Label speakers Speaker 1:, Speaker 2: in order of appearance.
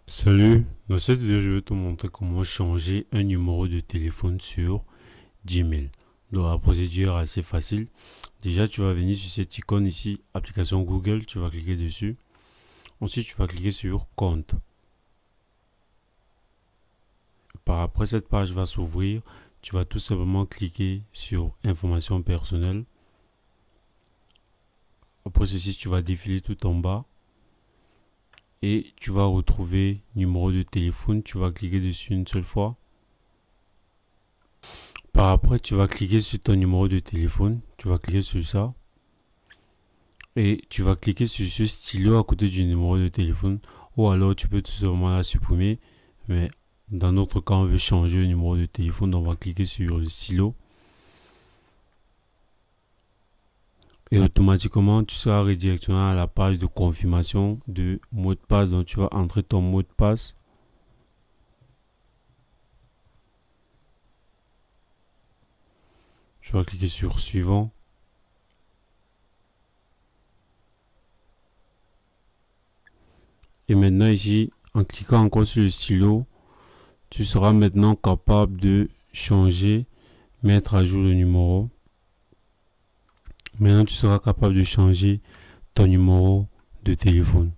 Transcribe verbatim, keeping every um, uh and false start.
Speaker 1: Salut, dans cette vidéo je vais te montrer comment changer un numéro de téléphone sur Gmail. Donc la procédure est assez facile. Déjà tu vas venir sur cette icône ici, application Google, tu vas cliquer dessus. Ensuite tu vas cliquer sur compte. Par après cette page va s'ouvrir, tu vas tout simplement cliquer sur informations personnelles. Après ceci tu vas défiler tout en bas. Et tu vas retrouver numéro de téléphone, tu vas cliquer dessus une seule fois. Par après, tu vas cliquer sur ton numéro de téléphone, tu vas cliquer sur ça. Et tu vas cliquer sur ce stylo à côté du numéro de téléphone. Ou alors tu peux tout simplement la supprimer. Mais dans notre cas, on veut changer le numéro de téléphone, donc on va cliquer sur le stylo. Et automatiquement, tu seras redirectionné à la page de confirmation de mot de passe. Donc tu vas entrer ton mot de passe. Tu vas cliquer sur suivant. Et maintenant ici, en cliquant encore sur le stylo, tu seras maintenant capable de changer, mettre à jour le numéro. Maintenant, tu seras capable de changer ton numéro de téléphone.